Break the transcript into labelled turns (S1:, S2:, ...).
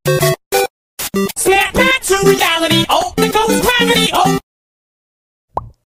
S1: Snap back to reality. Oh, there goes gravity. Oh.